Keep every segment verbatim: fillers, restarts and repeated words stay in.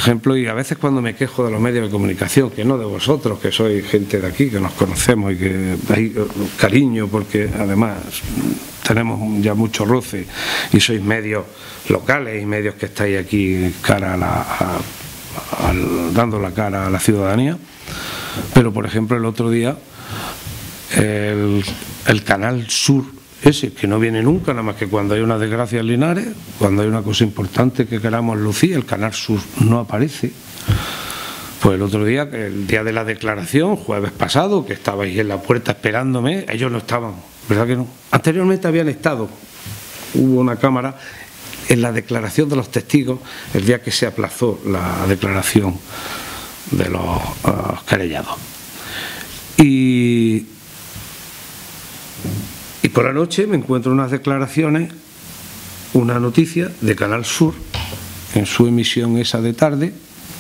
ejemplo, y a veces cuando me quejo de los medios de comunicación, que no de vosotros, que sois gente de aquí, que nos conocemos y que hay cariño, porque además tenemos ya mucho roce y sois medios locales y medios que estáis aquí cara a la, a, a, dando la cara a la ciudadanía. Pero por ejemplo el otro día el, el Canal Sur ese, que no viene nunca, nada más que cuando hay una desgracia en Linares, cuando hay una cosa importante que queramos lucir, el Canal Sur no aparece. Pues el otro día, el día de la declaración, jueves pasado, que estabais en la puerta esperándome, ellos no estaban, ¿verdad que no? Anteriormente habían estado, hubo una cámara en la declaración de los testigos, el día que se aplazó la declaración de los uh, querellados. Y... Y por la noche me encuentro unas declaraciones, una noticia de Canal Sur, en su emisión esa de tarde,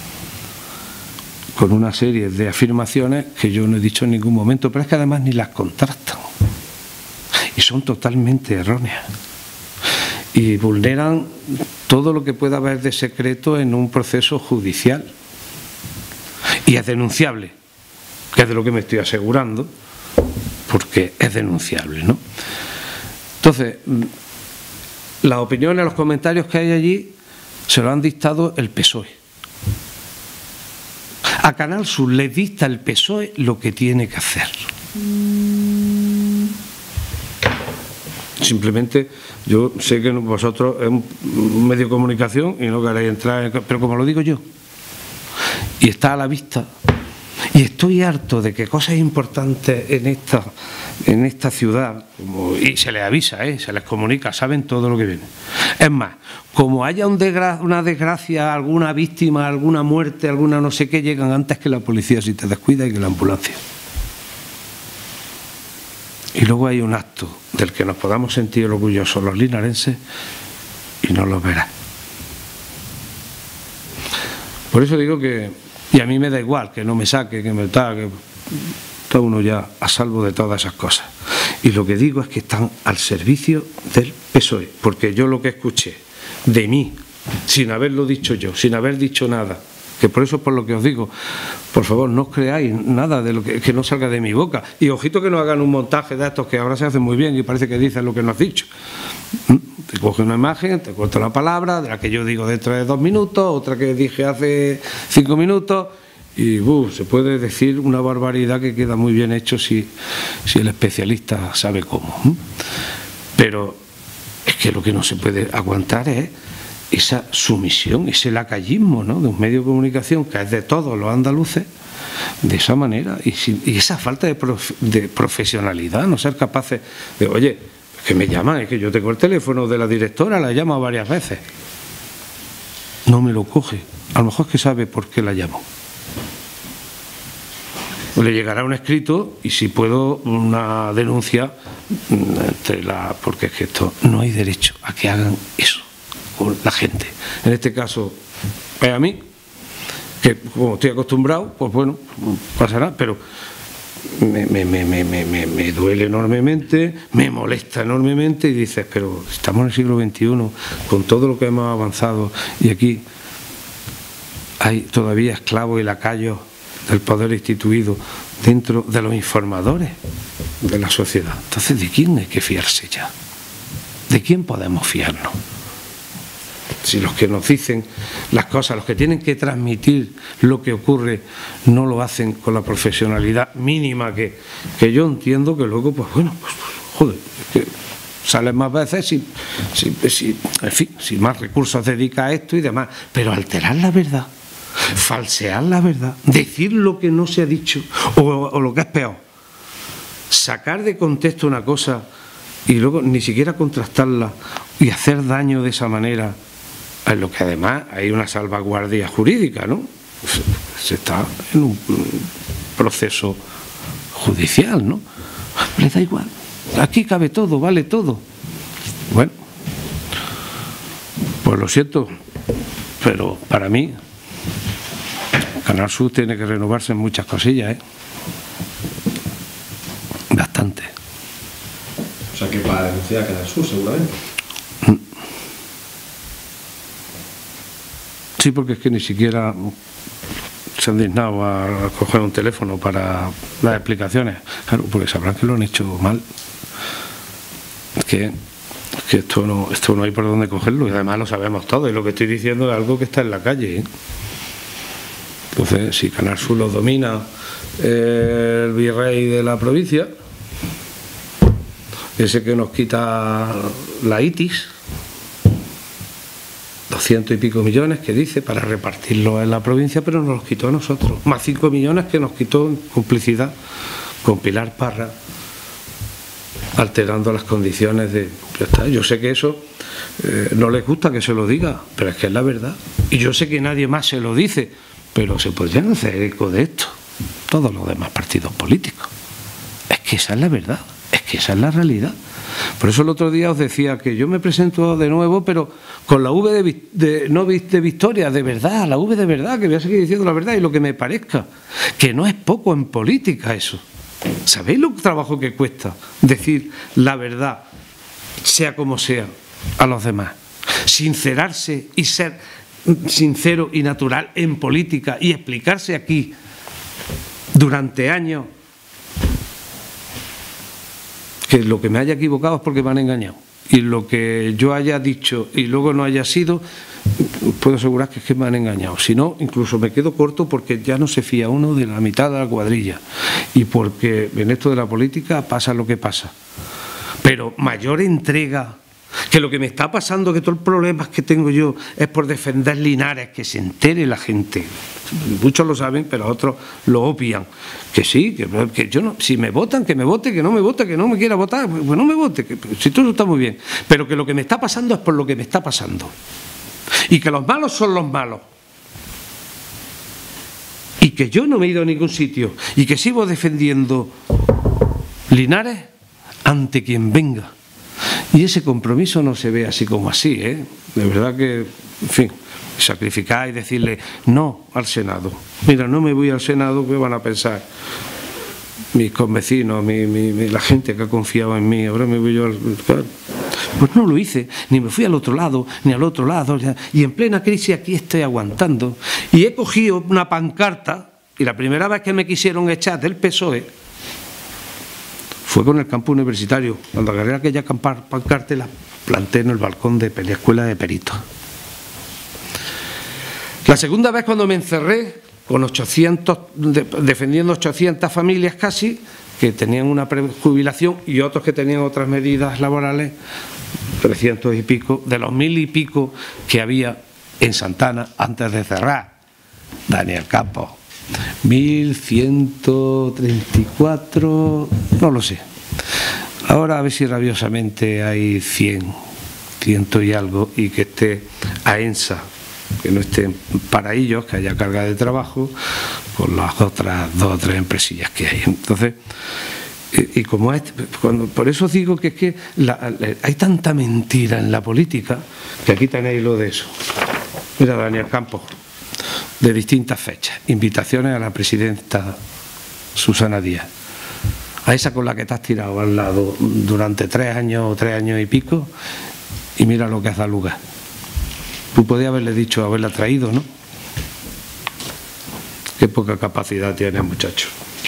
con una serie de afirmaciones que yo no he dicho en ningún momento, pero es que además ni las contrastan. Y son totalmente erróneas. Y vulneran todo lo que pueda haber de secreto en un proceso judicial. Y es denunciable, que es de lo que me estoy asegurando, porque es denunciable, ¿no? Entonces, las opiniones, los comentarios que hay allí se lo han dictado el P S O E. A Canal Sur le dicta el P S O E lo que tiene que hacer. Simplemente, yo sé que vosotros es un medio de comunicación y no queréis entrar, en, pero como lo digo yo, y está a la vista. Y estoy harto de que cosas importantes en esta, en esta ciudad, como, y se les avisa, ¿eh? Se les comunica, saben todo lo que viene. Es más, como haya un desgra una desgracia, alguna víctima, alguna muerte, alguna no sé qué, llegan antes que la policía si te descuida y que la ambulancia. Y luego hay un acto del que nos podamos sentir orgullosos los linarenses y no lo verás. Por eso digo que... Y a mí me da igual que no me saque, que me está, que está uno ya a salvo de todas esas cosas. Y lo que digo es que están al servicio del P S O E, porque yo lo que escuché de mí, sin haberlo dicho yo, sin haber dicho nada, que por eso es por lo que os digo, por favor no os creáis nada de lo que, que no salga de mi boca. Y ojito que no hagan un montaje de estos que ahora se hacen muy bien y parece que dicen lo que no has dicho. Te coge una imagen, te corto la palabra, de la que yo digo dentro de dos minutos, otra que dije hace cinco minutos, y uh, se puede decir una barbaridad que queda muy bien hecho si, si el especialista sabe cómo. Pero es que lo que no se puede aguantar es esa sumisión, ese lacayismo, ¿no?, de un medio de comunicación que es de todos los andaluces, de esa manera, y, sin, y esa falta de, prof, de profesionalidad, no ser capaces de, oye, que me llaman, es que yo tengo el teléfono de la directora, la llamo varias veces, no me lo coge, a lo mejor es que sabe por qué la llamo. Le llegará un escrito y si puedo una denuncia entre la, porque es que esto no hay derecho a que hagan eso con la gente. En este caso es a mí, que como estoy acostumbrado, pues bueno, pasará, pero Me, me, me, me, me, me duele enormemente, me molesta enormemente y dices, pero estamos en el siglo veintiuno con todo lo que hemos avanzado y aquí hay todavía esclavos y lacayos del poder instituido dentro de los informadores de la sociedad. Entonces, ¿de quién hay que fiarse ya? ¿De quién podemos fiarnos? Si los que nos dicen las cosas, los que tienen que transmitir lo que ocurre, no lo hacen con la profesionalidad mínima que, que yo entiendo, que luego, pues bueno, pues, joder, que salen más veces, si, si, si, en fin, si más recursos dedica a esto y demás, pero alterar la verdad, falsear la verdad, decir lo que no se ha dicho, o, o lo que es peor, sacar de contexto una cosa y luego ni siquiera contrastarla y hacer daño de esa manera, en lo que además hay una salvaguardia jurídica, ¿no? Se está en un proceso judicial, ¿no? Le da igual, aquí cabe todo, vale todo. Bueno, pues lo siento, pero para mí Canal Sur tiene que renovarse en muchas cosillas, ¿eh? Bastante. O sea que para denunciar a Canal Sur seguramente. Sí, porque es que ni siquiera se han dignado a coger un teléfono para dar explicaciones. Claro, porque sabrán que lo han hecho mal. Es que, es que esto, no, esto no hay por dónde cogerlo, y además lo sabemos todos, y lo que estoy diciendo es algo que está en la calle, ¿eh? Entonces, si Canal Sur lo domina eh, el virrey de la provincia, ese que nos quita la ITIS, doscientos y pico millones que dice para repartirlo en la provincia, pero nos los quitó a nosotros, más cinco millones que nos quitó en complicidad con Pilar Parra, alterando las condiciones de... Ya está. Yo sé que eso eh, no les gusta que se lo diga, pero es que es la verdad, y yo sé que nadie más se lo dice, pero se podrían hacer eco de esto todos los demás partidos políticos. Es que esa es la verdad, es que esa es la realidad. Por eso el otro día os decía que yo me presento de nuevo, pero con la V de, de no de Victoria, de verdad, la V de verdad, que voy a seguir diciendo la verdad y lo que me parezca, que no es poco en política eso. ¿Sabéis lo trabajo que cuesta decir la verdad, sea como sea, a los demás? Sincerarse y ser sincero y natural en política y explicarse aquí durante años que lo que me haya equivocado es porque me han engañado, y lo que yo haya dicho y luego no haya sido, puedo asegurar que es que me han engañado. Si no, incluso me quedo corto, porque ya no se fía uno de la mitad de la cuadrilla, y porque en esto de la política pasa lo que pasa. Pero mayor entrega, que lo que me está pasando, que todos los problemas que tengo yo es por defender Linares, que se entere la gente. Muchos lo saben, pero otros lo obvian. Que sí, que, que yo no, si me votan, que me vote, que no me vote, que no me quiera votar, pues no me vote, que, si todo eso está muy bien. Pero que lo que me está pasando es por lo que me está pasando. Y que los malos son los malos. Y que yo no me he ido a ningún sitio, y que sigo defendiendo Linares ante quien venga. Y ese compromiso no se ve así como así, ¿eh? De verdad que, en fin, sacrificar y decirle no al Senado. Mira, no me voy al Senado, ¿qué van a pensar mis convecinos, mi, mi, mi, la gente que ha confiado en mí? Ahora me voy yo al... Pues no lo hice, ni me fui al otro lado, ni al otro lado, y en plena crisis aquí estoy aguantando. Y he cogido una pancarta, y la primera vez que me quisieron echar del P S O E fue con el campo universitario, cuando agarré aquella pancarta y la planté en el balcón de la escuela de peritos. La segunda vez, cuando me encerré con ochocientos, de, defendiendo ochocientas familias casi, que tenían una prejubilación, y otros que tenían otras medidas laborales, trescientos y pico, de los mil y pico que había en Santana antes de cerrar. Daniel Campos, mil ciento treinta y cuatro, no lo sé. Ahora a ver si rabiosamente hay cien, ciento y algo, y que esté AENSA, que no estén para ellos, que haya carga de trabajo con las otras dos o tres empresillas que hay. Entonces, y, y como es, cuando, por eso digo que es que la, la, hay tanta mentira en la política, que aquí tenéis lo de eso. Mira, Daniel Campos, de distintas fechas, invitaciones a la presidenta Susana Díaz, a esa con la que te has tirado al lado durante tres años o tres años y pico, y mira lo que has dado lugar. Tú podías haberle dicho, haberla traído, ¿no? Qué poca capacidad tiene el muchacho.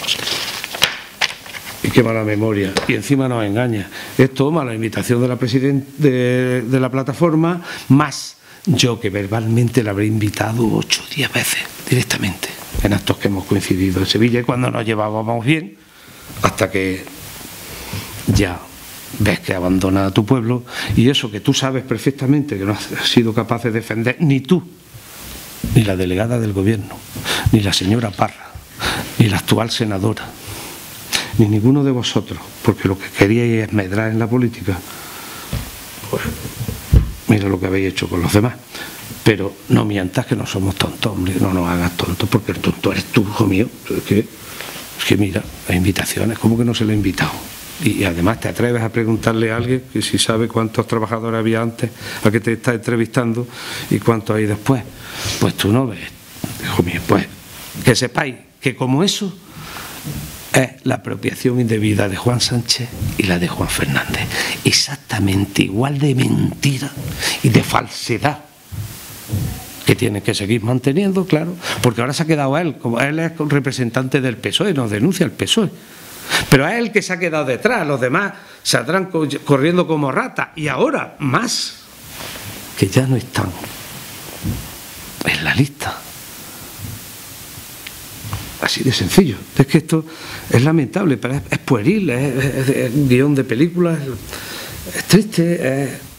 Y qué mala memoria. Y encima nos engaña. Es toma la invitación de la presidenta de, de la plataforma, más yo, que verbalmente la habré invitado ocho o diez veces directamente en actos que hemos coincidido en Sevilla, y cuando nos llevábamos bien, hasta que ya ves que abandona a tu pueblo, y eso que tú sabes perfectamente que no has sido capaz de defender ni tú, ni la delegada del gobierno, ni la señora Parra, ni la actual senadora, ni ninguno de vosotros, porque lo que queríais es medrar en la política. Pues mira lo que habéis hecho con los demás. Pero no mientas, que no somos tontos, hombre, no nos hagas tontos, porque el tonto eres tú, hijo mío. Es que, es que mira, las invitaciones, ¿cómo que no se lo he invitado? Y, y además te atreves a preguntarle a alguien que si sabe cuántos trabajadores había antes, a que te está entrevistando, y cuántos hay después. Pues tú no ves, hijo mío. Pues que sepáis que como eso es la apropiación indebida de Juan Sánchez y la de Juan Fernández. Exactamente igual de mentira y de falsedad que que tiene que seguir manteniendo, claro, porque ahora se ha quedado él, como él es representante del P S O E, nos denuncia el P S O E. Pero es él que se ha quedado detrás, los demás saldrán corriendo como ratas, y ahora más, que ya no están en la lista. Así de sencillo. Es que esto es lamentable, pero es, es pueril, es, es, es guión de película, es, es triste, es...